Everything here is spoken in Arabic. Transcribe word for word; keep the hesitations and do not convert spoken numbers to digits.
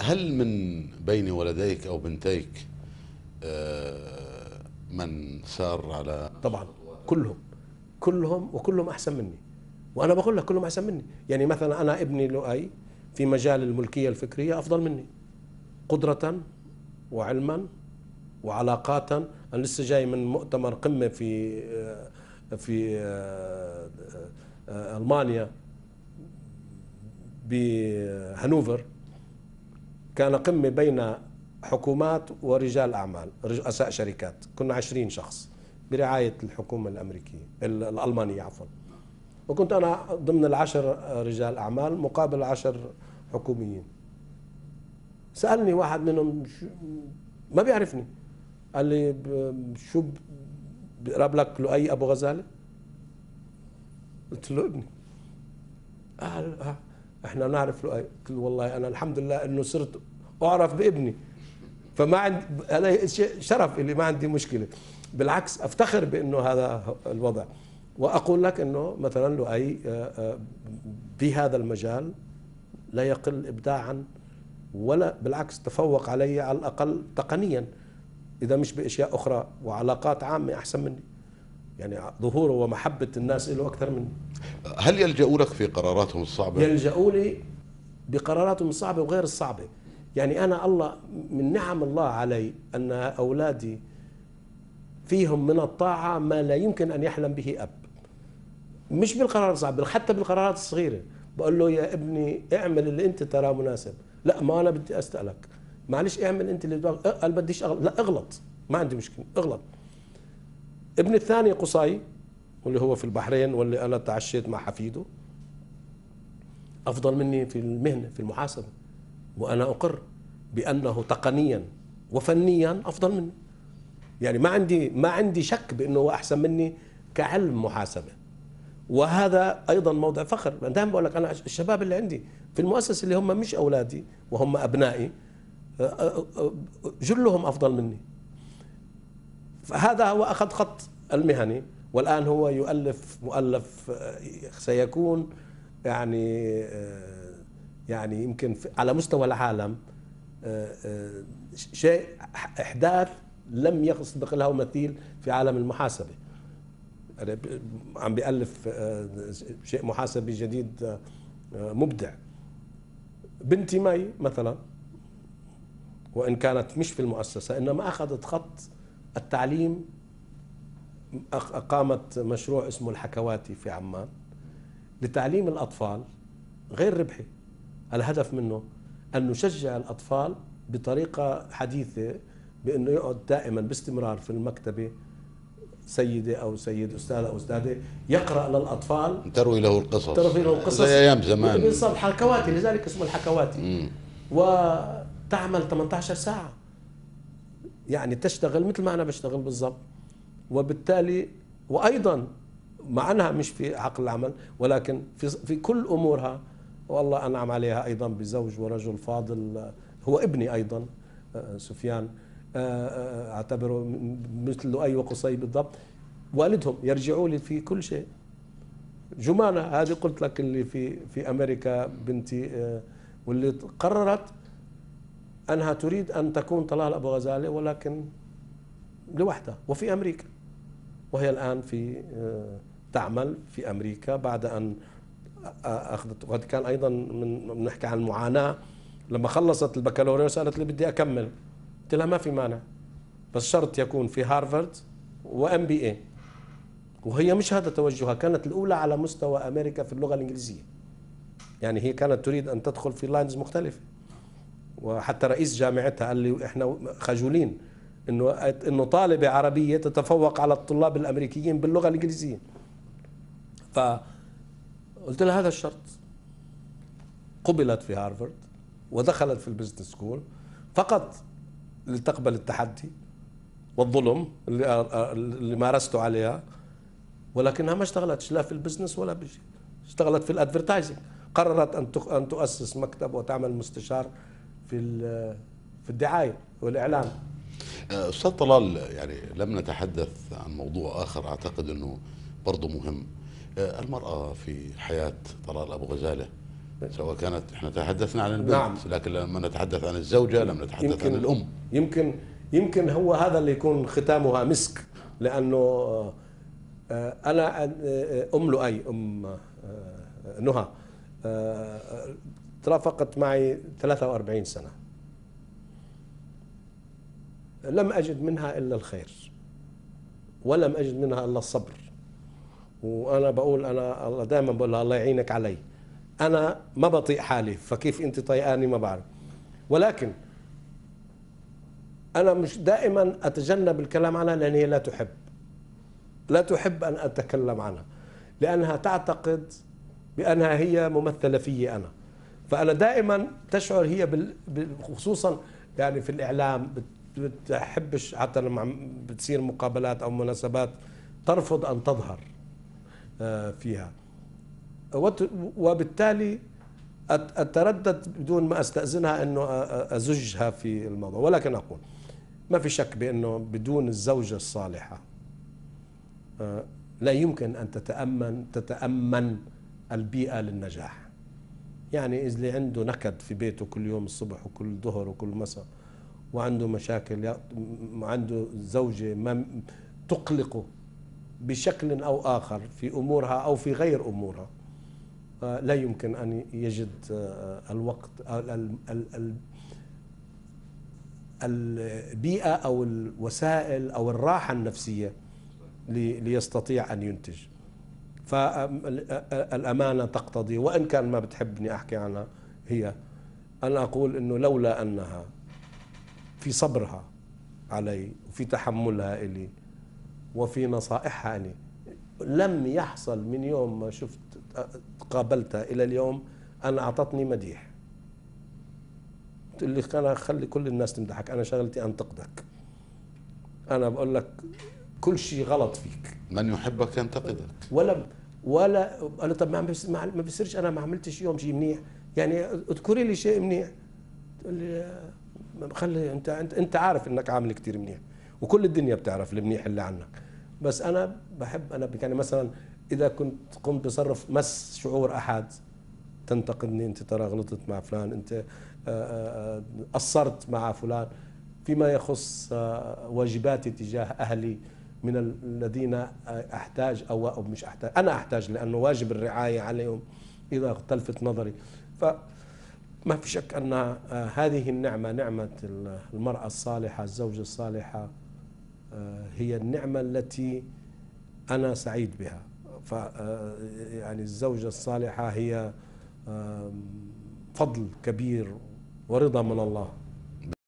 هل من بين ولديك أو بنتيك من سار على؟ طبعا كلهم كلهم وكلهم أحسن مني، وأنا بقول لك كلهم أحسن مني. يعني مثلا أنا ابني لؤي في مجال الملكية الفكرية أفضل مني قدرة وعلما وعلاقات. أنا لسه جاي من مؤتمر قمة في في ألمانيا بهانوفر، كان قمة بين حكومات ورجال أعمال رؤساء شركات، كنا عشرين شخص برعاية الحكومة الأمريكية الألمانية عفوا، وكنت أنا ضمن العشر رجال أعمال مقابل عشر حكوميين. سألني واحد منهم ما بيعرفني، قال لي شو بيقرب لك لؤي أبو غزالة؟ قلت له ابني. قال آه احنا نعرف لؤي. قلت له والله أنا الحمد لله إنه صرت أعرف بابني، فما عندي هذا شرف اللي ما عندي مشكلة، بالعكس أفتخر بأنه هذا الوضع. وأقول لك أنه مثلا لؤي بهذا المجال لا يقل إبداعا، ولا بالعكس تفوق علي على الأقل تقنيا، إذا مش بأشياء أخرى، وعلاقات عامة أحسن مني، يعني ظهوره ومحبة الناس له أكثر مني. هل يلجأوا لك في قراراتهم الصعبة؟ يلجأوا لي بقراراتهم الصعبة وغير الصعبة. يعني أنا الله من نعم الله علي أن أولادي فيهم من الطاعة ما لا يمكن أن يحلم به أب، مش بالقرار الصعب بل حتى بالقرارات الصغيرة. بقول له يا ابني اعمل اللي أنت تراه مناسب. لا ما أنا بدي أسألك، معلش اعمل أنت اللي بدك. قال بديش أغلط. لا اغلط ما عندي مشكلة اغلط. ابن الثاني قصي واللي هو في البحرين، واللي أنا تعشيت مع حفيده، أفضل مني في المهنة في المحاسبة، وأنا أقر بأنه تقنيا وفنيا أفضل مني. يعني ما عندي ما عندي شك بأنه هو أحسن مني كعلم محاسبة، وهذا أيضا موضع فخر. أنا دائما بقول لك أنا الشباب اللي عندي في المؤسسة اللي هم مش أولادي وهم أبنائي جلهم أفضل مني. فهذا هو أخذ خط المهني، والآن هو يؤلف مؤلف سيكون يعني يعني يمكن على مستوى العالم شيء إحداث لم يسبق له مثيل في عالم المحاسبة. عم بيألف شيء محاسبي جديد مبدع. بنتي مي مثلا، وإن كانت مش في المؤسسة إنما أخذت خط التعليم، أقامت مشروع اسمه الحكواتي في عمان لتعليم الأطفال غير ربحي. الهدف منه أن نشجع الأطفال بطريقة حديثة، بأنه يقعد دائما باستمرار في المكتبة سيدة أو سيد أستاذ أو أستاذة يقرأ للأطفال، تروي له القصص، تروي له القصص زي أيام زمان بالضبط، حكواتي، لذلك اسمه الحكواتي. مم. وتعمل ثمانية عشر ساعة، يعني تشتغل مثل ما أنا بشتغل بالضبط. وبالتالي وأيضا مع أنها مش في عقل العمل، ولكن في في كل أمورها والله أنعم عليها أيضا بزوج ورجل فاضل هو ابني أيضا سفيان، أعتبره مثل لؤي وقصي بالضبط. والدهم يرجعوا لي في كل شيء. جمانة هذه قلت لك اللي في في أمريكا بنتي، واللي قررت أنها تريد أن تكون طلال أبو غزالة ولكن لوحدها وفي أمريكا، وهي الآن في تعمل في أمريكا بعد أن أخذت. وهذا كان أيضا من بنحكي عن المعاناة. لما خلصت البكالوريوس قالت لي بدي أكمل، قلت لها ما في مانع بس شرط يكون في هارفارد وام بي اي. وهي مش هذا توجهها، كانت الأولى على مستوى أمريكا في اللغة الإنجليزية، يعني هي كانت تريد أن تدخل في لاينز مختلفة. وحتى رئيس جامعتها قال لي إحنا خجولين إنه إنه طالبة عربية تتفوق على الطلاب الأمريكيين باللغة الإنجليزية. فقلت لها هذا الشرط. قبلت في هارفارد ودخلت في البزنس سكول فقط لتقبل التحدي والظلم اللي اللي مارسته عليها، ولكنها ما اشتغلتش لا في البزنس ولا بشيء، اشتغلت في الادفرتايزنج. قررت ان ان تؤسس مكتب وتعمل مستشار في في الدعايه والاعلان. استاذ طلال، يعني لم نتحدث عن موضوع اخر اعتقد انه برضه مهم، المراه في حياه طلال ابو غزاله سواء كانت، احنا تحدثنا عن البنت، نعم. لكن لما نتحدث عن الزوجة لم نتحدث يمكن عن الأم. يمكن يمكن هو هذا اللي يكون ختامها مسك، لأنه آه، أنا آه، أم لؤي، أم آه، نهى، آه، ترافقت معي ثلاثة وأربعين سنة، لم أجد منها إلا الخير، ولم أجد منها إلا الصبر. وأنا بقول، أنا الله دائما بقول لها الله يعينك علي، أنا ما بطيق حالي، فكيف أنت طيقاني ما بعرف. ولكن أنا مش دائما أتجنب الكلام عنها، لأن هي لا تحب لا تحب أن أتكلم عنها، لأنها تعتقد بأنها هي ممثلة في أنا. فأنا دائما تشعر هي بال- بال- خصوصا يعني في الإعلام بت- بتحبش، حتى لما بتصير مقابلات أو مناسبات ترفض أن تظهر آه، فيها. وت- وبالتالي أت- أتردد بدون ما أستأذنها أنه أ- أزجها في الموضوع. ولكن أقول ما في شك بأنه بدون الزوجة الصالحة آه، لا يمكن أن تتأمن تتأمن البيئة للنجاح. يعني إذا اللي عنده نكد في بيته كل يوم الصبح وكل ظهر وكل مساء، وعنده مشاكل، يا- وعنده زوجة ما تقلقه بشكل أو آخر في أمورها أو في غير أمورها، آه، لا يمكن أن يجد آه، الوقت، ال- ال- ال- ال- البيئة أو الوسائل أو الراحة النفسية لي- ليستطيع أن ينتج. فالأمانة تقتضي، وإن كان ما بتحبني أحكي عنها هي، أنا أقول إنه لولا أنها في صبرها علي وفي تحملها إلي وفي نصائحها لي، لم يحصل من يوم ما شفت قابلتها إلى اليوم أنا أعطتني مديح. اللي كان خلي كل الناس تمدحك، أنا شغلتي أنتقدك. أنا بقول لك كل شيء غلط فيك. من يحبك ينتقدك. ولا ولا انا طب ما بس- ما ما بصيرش انا ما عملتش يوم شيء منيح، يعني اذكري لي شيء منيح. تقول لي آه، خلي انت انت انت عارف انك عامل كثير منيح، وكل الدنيا بتعرف المنيح اللي عنك. بس انا بحب، انا يعني مثلا اذا كنت قمت بصرف مس شعور احد تنتقدني، انت ترى غلطت مع فلان، انت آه، آه، آه، قصرت مع فلان فيما يخص آه، واجباتي تجاه اهلي من ال- الذين احتاج او او مش احتاج، انا احتاج لانه واجب الرعايه عليهم اذا اختلفت نظري. فما في شك ان آه، هذه النعمه، نعمه المراه الصالحه، الزوجه الصالحه، آه، هي النعمه التي انا سعيد بها. ف آه، يعني الزوجه الصالحه هي آم، فضل كبير ورضا من الله.